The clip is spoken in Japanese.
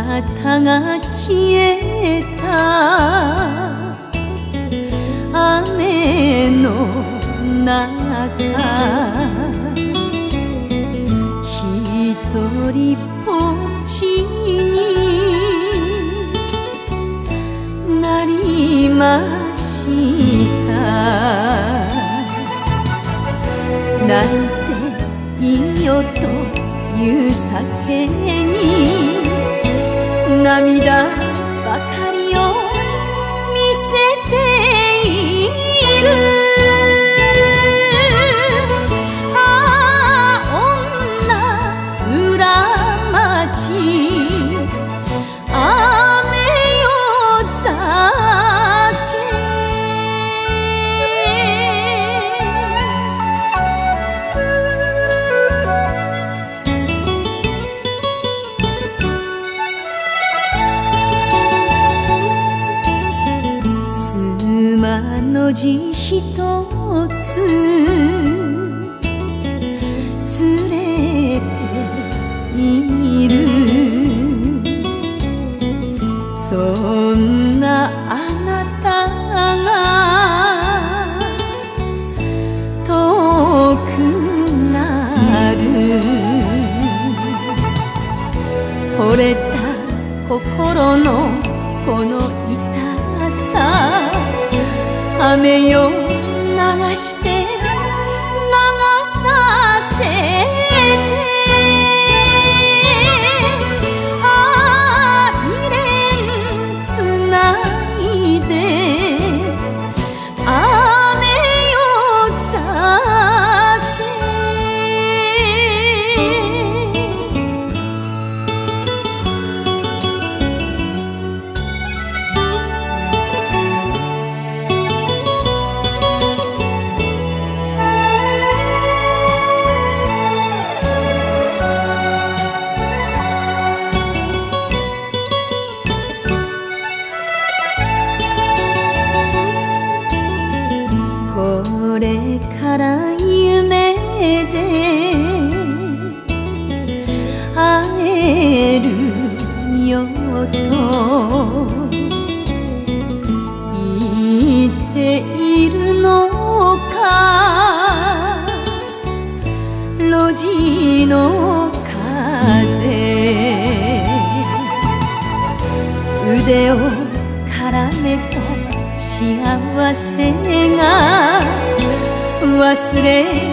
なたが消えた雨の中ひとりぼっちになりました泣いていいよという酒に涙ばかりを見せているああ女裏町雨よ酒妻の字ひとつ連れているそんなあなたが遠くなる惚れた心のこの痛さ雨よ流して流させてああ未練つないで雨よ酒これから夢で会えるよと言っているのか路地の風腕を絡めと幸せが忘れ